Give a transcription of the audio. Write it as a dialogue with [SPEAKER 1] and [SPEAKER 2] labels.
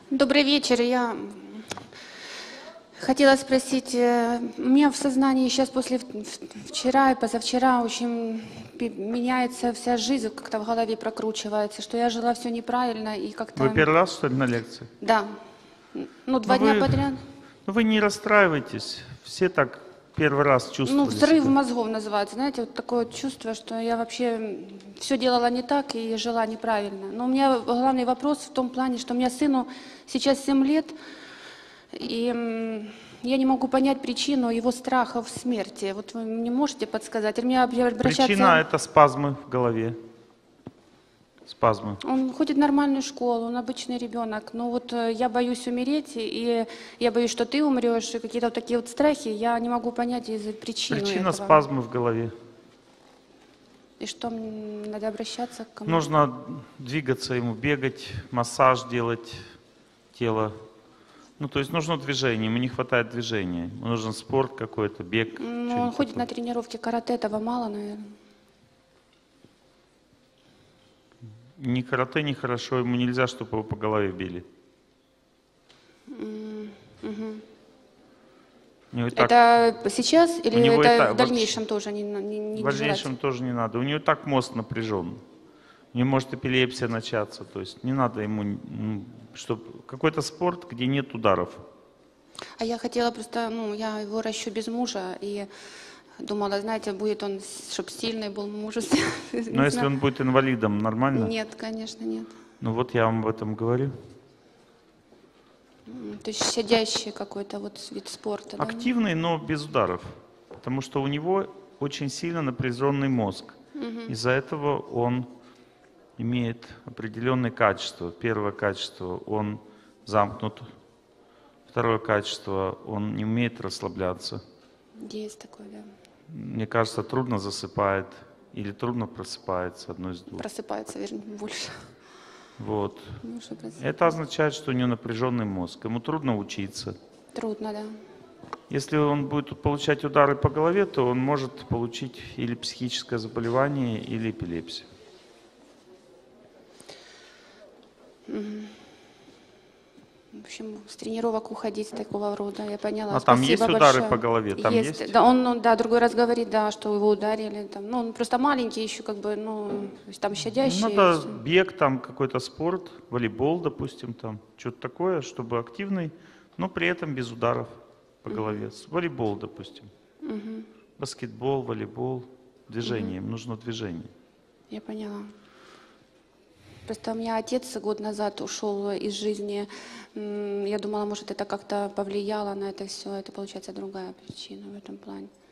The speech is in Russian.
[SPEAKER 1] Добрый вечер. Я хотела спросить, у меня в сознании сейчас после вчера и позавчера очень меняется вся жизнь, как-то в голове прокручивается, что я жила все неправильно и как-то...
[SPEAKER 2] Вы первый раз, что ли, на лекции?
[SPEAKER 1] Да. Ну, 2
[SPEAKER 2] Ну,
[SPEAKER 1] дня подряд.
[SPEAKER 2] Ну вы не расстраивайтесь. Все так первый раз чувствовали
[SPEAKER 1] Ну, взрыв
[SPEAKER 2] себя.
[SPEAKER 1] мозгов называется. Знаете, вот такое чувство, что я вообще все делала не так и жила неправильно. Но у меня главный вопрос в том плане, что у меня сыну сейчас 7 лет, и я не могу понять причину его страхов смерти. Вот вы мне можете подсказать? Или мне обращаться...
[SPEAKER 2] Причина – это спазмы в голове. Спазмы.
[SPEAKER 1] Он ходит в нормальную школу, он обычный ребенок. Но вот я боюсь умереть, и я боюсь, что ты умрешь, и какие-то вот такие вот страхи. Я не могу понять из-за причины
[SPEAKER 2] Причина
[SPEAKER 1] этого.
[SPEAKER 2] спазмы в голове.
[SPEAKER 1] И что, мне надо обращаться к кому?
[SPEAKER 2] Нужно двигаться ему, бегать, массаж делать тело. Ну, то есть нужно движение, ему не хватает движения. Ему нужен спорт какой-то, бег.
[SPEAKER 1] Ну, он ходит на тренировки карате, этого мало, наверное.
[SPEAKER 2] Ни карате, ни хорошо, ему нельзя, чтобы его по голове били.
[SPEAKER 1] Это сейчас или это в
[SPEAKER 2] вообще,
[SPEAKER 1] дальнейшем тоже не
[SPEAKER 2] в дальнейшем тоже не надо. У него так мозг напряжен. У него может эпилепсия начаться. То есть не надо ему, чтобы какой-то спорт, где нет ударов.
[SPEAKER 1] А я хотела просто, я его ращу без мужа, и думала, знаете, будет он, чтобы сильный был, мужественный.
[SPEAKER 2] Но если он будет инвалидом, нормально?
[SPEAKER 1] Нет, конечно, нет.
[SPEAKER 2] Ну вот я вам об этом говорю.
[SPEAKER 1] То есть щадящий какой-то вот вид спорта.
[SPEAKER 2] Активный,
[SPEAKER 1] да?
[SPEAKER 2] но без ударов. Потому что у него очень сильно напряженный мозг. Из-за этого он имеет определенные качества. Первое качество – он замкнут. Второе качество – он не умеет расслабляться.
[SPEAKER 1] Есть такое, да.
[SPEAKER 2] Мне кажется, трудно засыпает или трудно просыпается, одно из двух.
[SPEAKER 1] Просыпается, вернее, больше.
[SPEAKER 2] Вот.
[SPEAKER 1] Ну, что
[SPEAKER 2] Это означает, что у него напряженный мозг. Ему трудно учиться.
[SPEAKER 1] Трудно, да.
[SPEAKER 2] Если он будет получать удары по голове, то он может получить или психическое заболевание, или эпилепсию.
[SPEAKER 1] В общем, с тренировок уходить такого рода, я поняла.
[SPEAKER 2] А там
[SPEAKER 1] Спасибо
[SPEAKER 2] есть удары
[SPEAKER 1] большое.
[SPEAKER 2] по голове? Там есть?
[SPEAKER 1] Да, он, другой раз говорит, да, что его ударили. Там, он просто маленький еще, как бы, то есть там щадящий.
[SPEAKER 2] Надо бег, там какой-то спорт, волейбол, допустим, там, что-то такое, чтобы активный, но при этом без ударов по голове. Волейбол, допустим. Баскетбол, волейбол, движение, им нужно движение.
[SPEAKER 1] Я поняла. Просто у меня отец год назад ушел из жизни. Я думала, может, это как-то повлияло на это все. Это, получается, другая причина в этом плане.